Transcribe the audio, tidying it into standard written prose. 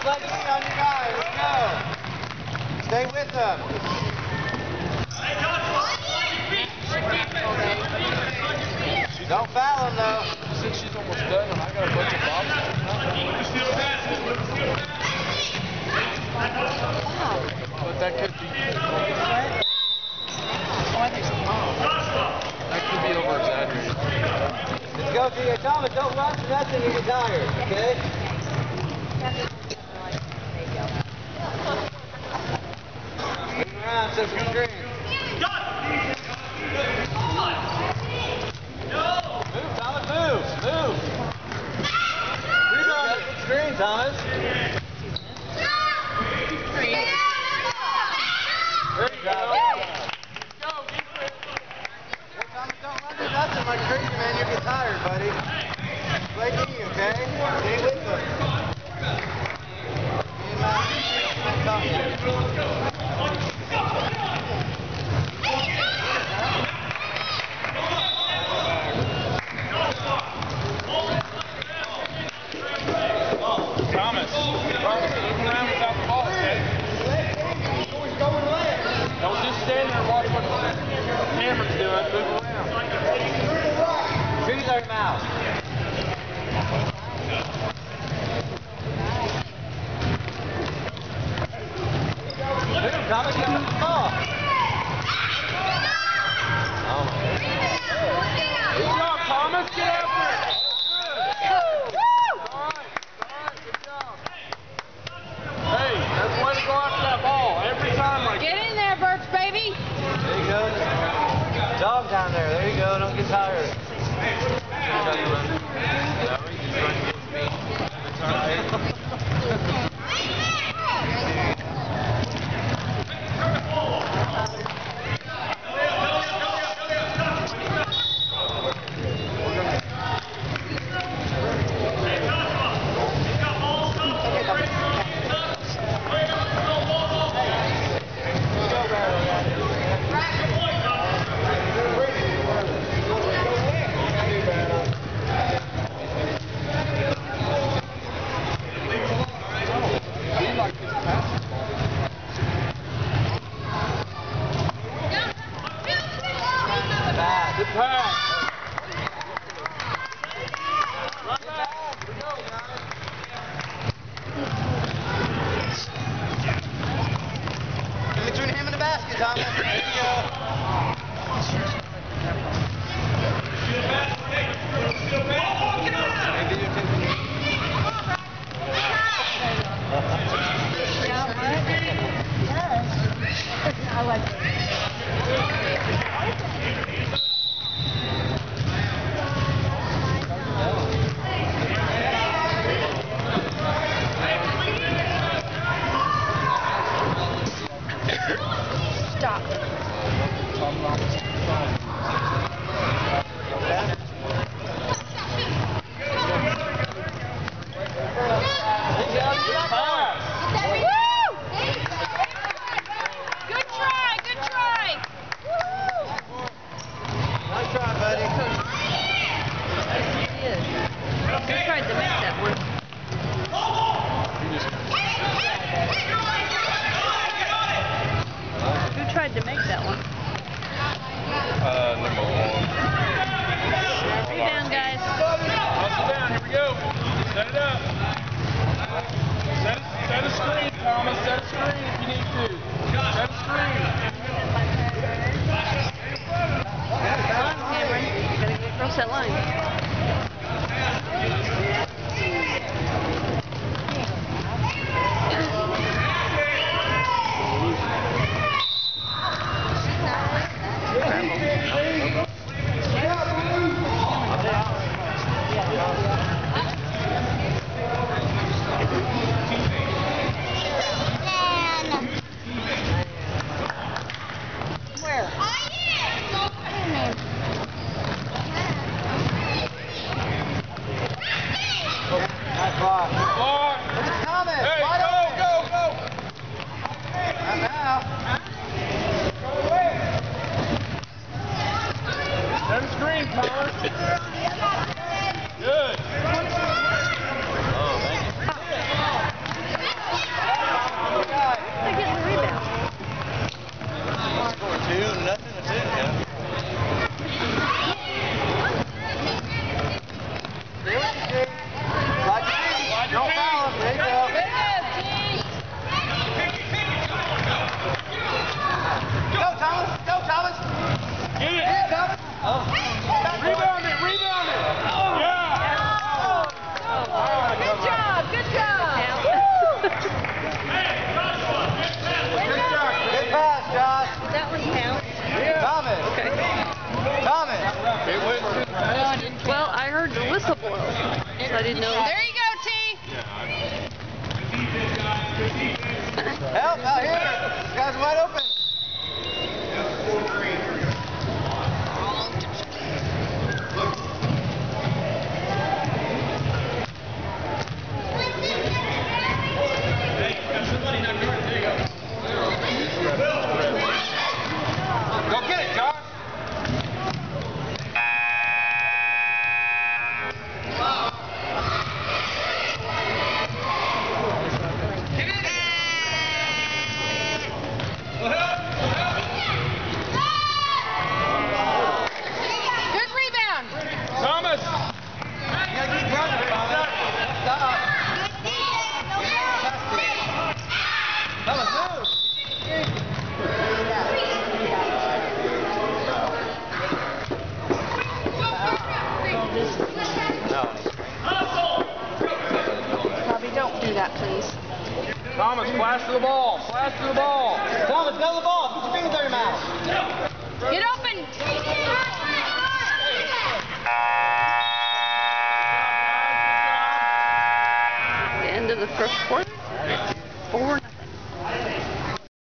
like me on your guy. Let's go. Stay with them. Don't foul him, though. Since she's almost done, and I got a bunch of boxes. But that could be. Oh, I think so. That could be over exaggerated. Let's go, T. Thomas, don't run to nothing, you get tired, okay? Move around, set some screen. Move, Thomas, move, move. Rebound at the screen, Thomas. There you go. Don't run to nothing like crazy, man. You get tired, buddy. Play me, okay? Stay with them. Thomas, move around without the ball, okay? Don't just stand there and watch what Cameron's doing. Move around. Trees our mouth. Thomas, get the ball. Oh my goodness. Good job, Thomas. Get after it. Good. All right, good job. Hey, that's the way to go after that ball every time. Like Get in there, Birch, baby. There you go. Dog down there. There you go. Don't get tired. Good pass. In between him and the basket, Thomas. There you go. I like it. Stop. Good try, good try. Nice try, buddy. Who tried to make that one? Who tried to make that one? Number 1. Rebound, guys. Toss it down. Here we go. Set it up. Set a screen, Thomas. Set a screen if you need to. Set a screen. Cameron, you gotta get across that line. Where? Thomas. Okay. Thomas. It went to Well, I heard the whistle blow, so I didn't know. There you go, T. Help out here. This guy's wide open. Go get it, Josh. Good rebound. Thomas. You gotta keep running, Thomas. Stop. Thomas, move. Bobby, don't do that, please. Thomas, flash to the ball. Flash to the ball. Thomas, go to the ball. Put your fingers on your mouth. Get open. The end of the first quarter. 4-0.